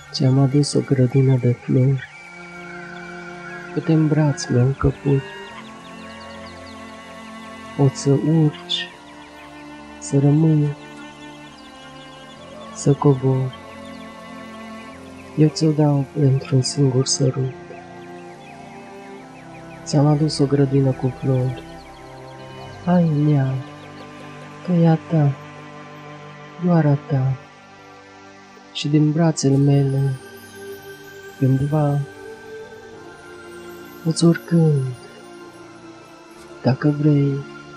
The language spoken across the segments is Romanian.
Ți-am adus o grădină de flori, câte în braț mi-au căput. Poți să urci, să rămâi, să cobori. Eu ți-o dau pentru-un singur sărut. Ți-am adus o grădină cu flori. Hai în ea, că e a ta, doar a ta. Și din brațele mele, cândva, îți oricând, dacă vrei,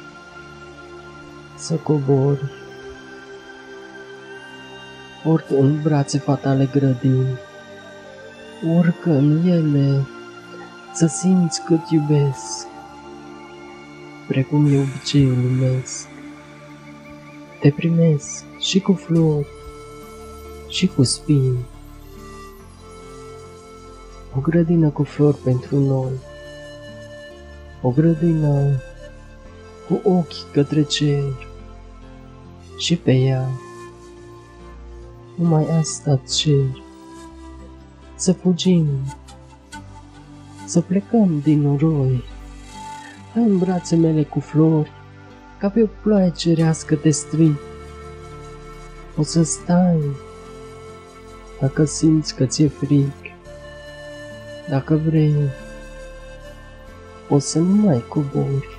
să cobori. Urcă în brațe fatale grădini, urcă în ele, să simți cât iubesc, precum e obiceiul lumesc. Te primesc și cu flori și cu spini. O grădină cu flori pentru noi, o grădină cu ochi către cer, și pe ea numai asta cer. Să fugim, să plecăm din noroi. Hai în brațe mele cu flori, ca pe o ploaie cerească te strig. O să stai, dacă simți că ți-e frig. Dacă vrei, poți să nu mai cobori.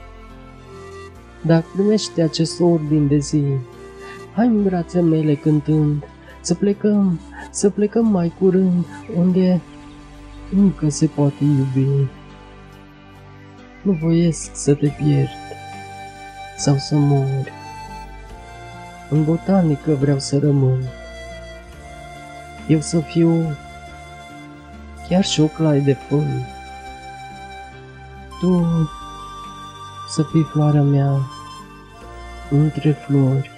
Dacă primești acest ordin de zi, hai în brațe mele cântând, să plecăm mai curând, unde încă se poate iubi. Nu voiesc să te pierd sau să mori. În botanică vreau să rămân. Eu să fiu chiar și o claie de fân. Tu să fii floarea mea între flori.